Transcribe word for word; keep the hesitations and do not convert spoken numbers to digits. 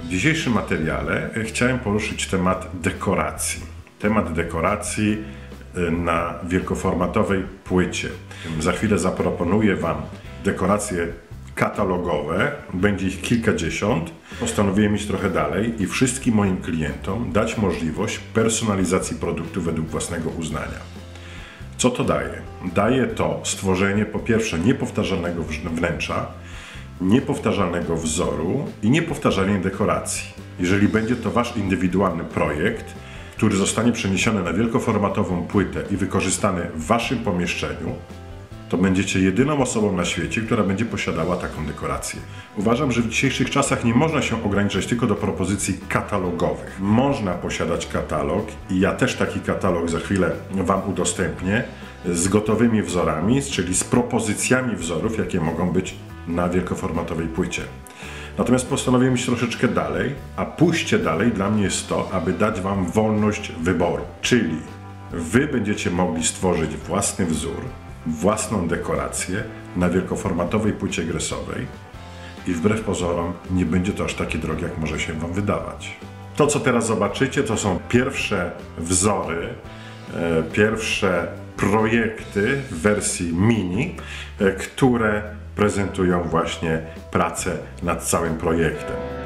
W dzisiejszym materiale chciałem poruszyć temat dekoracji. Temat dekoracji na wielkoformatowej płycie. Za chwilę zaproponuję Wam dekoracje katalogowe, będzie ich kilkadziesiąt. Postanowiłem iść trochę dalej i wszystkim moim klientom dać możliwość personalizacji produktu według własnego uznania. Co to daje? Daje to stworzenie po pierwsze niepowtarzalnego wnętrza, niepowtarzalnego wzoru i niepowtarzalnej dekoracji. Jeżeli będzie to Wasz indywidualny projekt, który zostanie przeniesiony na wielkoformatową płytę i wykorzystany w Waszym pomieszczeniu, to będziecie jedyną osobą na świecie, która będzie posiadała taką dekorację. Uważam, że w dzisiejszych czasach nie można się ograniczać tylko do propozycji katalogowych. Można posiadać katalog i ja też taki katalog za chwilę Wam udostępnię z gotowymi wzorami, czyli z propozycjami wzorów, jakie mogą być na wielkoformatowej płycie. Natomiast postanowiłem iść troszeczkę dalej, a pójście dalej dla mnie jest to, aby dać Wam wolność wyboru. Czyli Wy będziecie mogli stworzyć własny wzór, własną dekorację na wielkoformatowej płycie gresowej i wbrew pozorom nie będzie to aż takie drogie, jak może się Wam wydawać. To, co teraz zobaczycie, to są pierwsze wzory, e, pierwsze projekty w wersji mini, e, które prezentują właśnie pracę nad całym projektem.